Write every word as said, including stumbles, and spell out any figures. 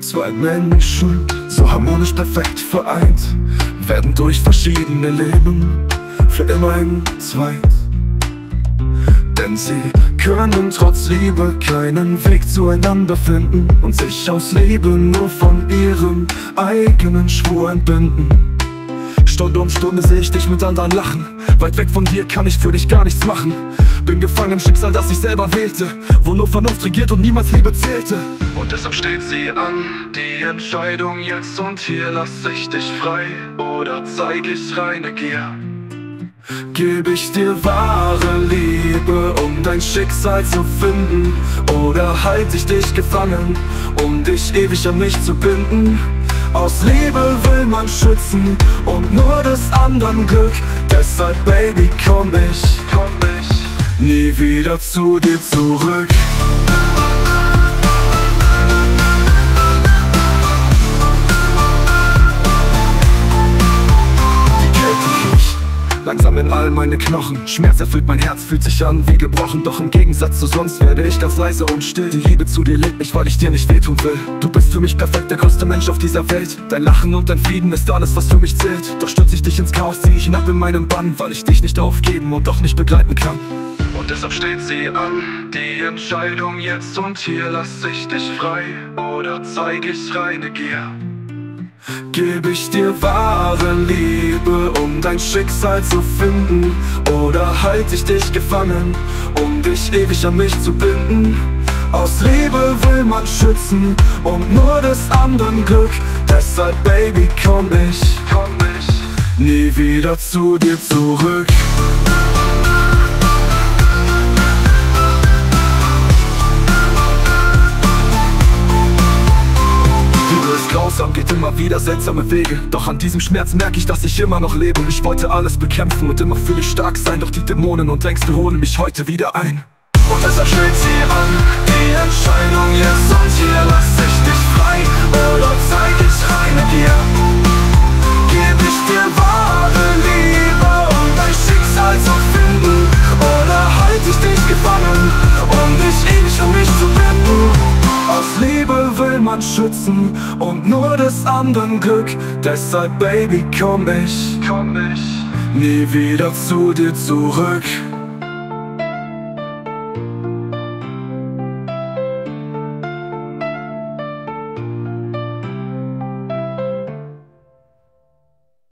Zwei Menschen, so harmonisch perfekt vereint, werden durch verschiedene Leben für immer in zweit. Denn sie können trotz Liebe keinen Weg zueinander finden und sich aus Liebe nur von ihrem eigenen Schwur entbinden. Stunde um Stunde sehe ich dich mit anderen lachen. Weit weg von dir kann ich für dich gar nichts machen. Bin gefangen im Schicksal, das ich selber wählte, wo nur Vernunft regiert und niemals Liebe zählte. Und deshalb steht sie an, die Entscheidung jetzt und hier. Lass ich dich frei oder zeig ich reine Gier? Geb ich dir wahre Liebe, um dein Schicksal zu finden? Oder halt ich dich gefangen, um dich ewig an mich zu binden? Aus Liebe will man schützen und nur des anderen Glück. Deshalb, Baby, komm ich, komm ich nie wieder zu dir zurück. Langsam in all meine Knochen, Schmerz erfüllt mein Herz, fühlt sich an wie gebrochen. Doch im Gegensatz zu sonst werde ich ganz leise und still. Die Liebe zu dir lebt mich, weil ich dir nicht wehtun will. Du bist für mich perfekt, der größte Mensch auf dieser Welt. Dein Lachen und dein Frieden ist alles, was für mich zählt. Doch stürze ich dich ins Chaos, zieh ich hinab in meinen Bann, weil ich dich nicht aufgeben und doch nicht begleiten kann. Und deshalb steht sie an, die Entscheidung jetzt und hier. Lass ich dich frei oder zeig ich reine Gier? Geb ich dir wahre Liebe, um dein Schicksal zu finden? Oder halt ich dich gefangen, um dich ewig an mich zu binden? Aus Liebe will man schützen und nur des anderen Glück. Deshalb, Baby, komm ich, komm ich nie wieder zu dir zurück. Grausam, geht immer wieder seltsame Wege. Doch an diesem Schmerz merke ich, dass ich immer noch lebe. Ich wollte alles bekämpfen und immer für dich stark sein. Doch die Dämonen und Ängste holen mich heute wieder ein. Und deshalb steht sie an, die Entscheidung jetzt und hier. Lass ich dich frei oder zeig ich reine Gier? Geb ich dir wahre Liebe, um dein Schicksal zu finden? Oder halt ich dich gefangen, um dich ewig an mich zu binden? Aus Liebe will man schützen und nur des anderen Glück. Deshalb, Baby, komm ich, komm ich nie wieder zu dir zurück.